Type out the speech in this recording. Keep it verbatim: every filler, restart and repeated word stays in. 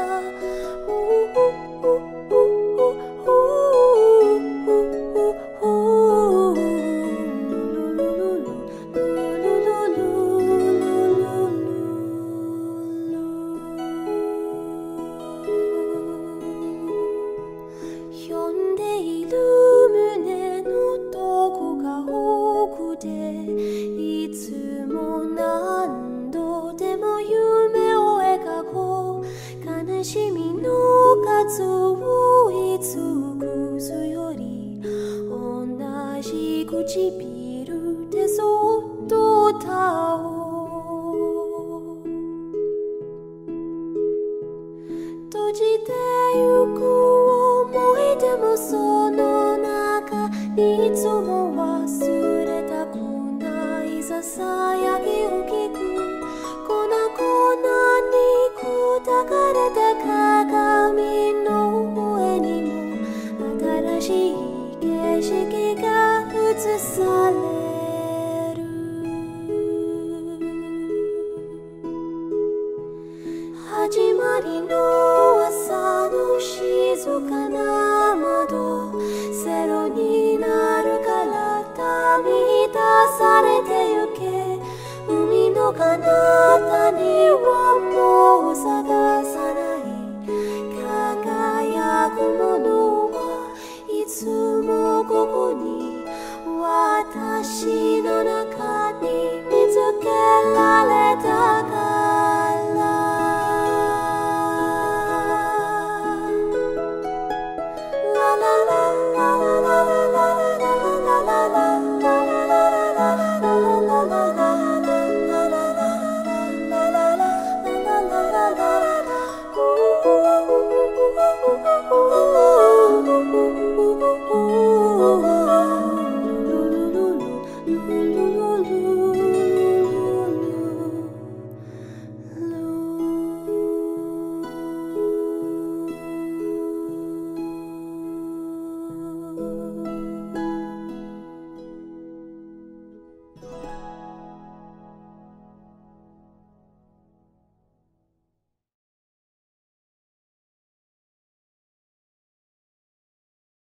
読んでいる胸のどこか奥でいつも何度でも夢を描こう悲しみの数を尽くすより同じ唇でそっと歌おう閉じてゆく思い出もその中にいつも忘れたくないささやきを聞く粉々に砕かれた鏡の上にも新しい景色が映される始まりの朝の静かな